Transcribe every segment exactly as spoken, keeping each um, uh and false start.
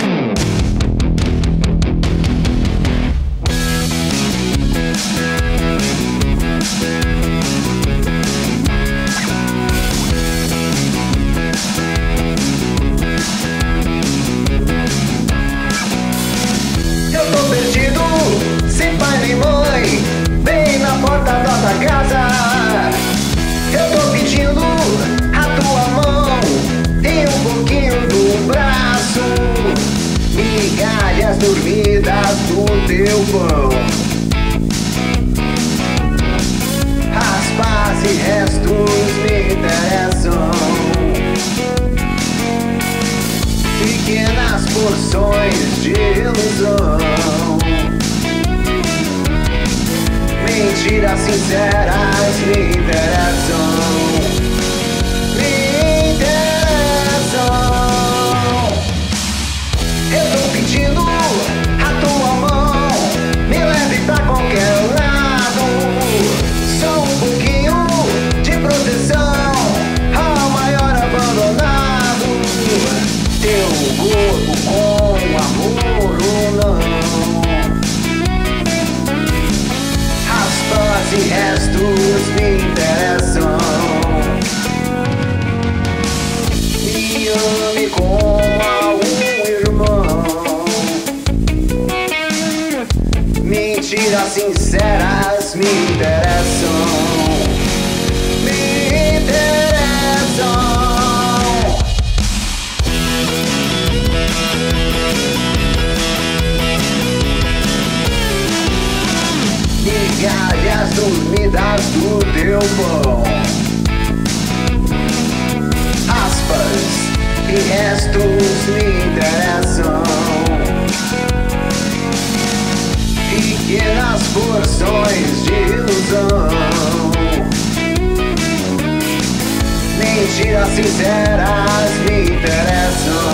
Eu tô perdido, sem pai nem mãe, bem na porta da tua casa. Eu tô pedindo a tua mão e um pouquinho do braço, migalhas dormidas do teu pão. Aspas e restos me interessam, pequenas porções de ilusão, mentiras sinceras me interessam, me interessam. Eu tô pedindo a tua mão, me leve pra qualquer lado, só um pouquinho de proteção ao maior abandonado. Teu corpo com amor ou não, aspas e restos me interessam. Me ame como a um irmão, mentiras sinceras me interessam, me interessam. Migalhas dormidas do teu pão, aspas e restos me interessam, pequenas porções de ilusão, mentiras sinceras me interessam,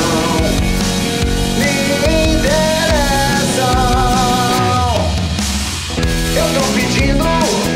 me interessam. Eu tô pedindo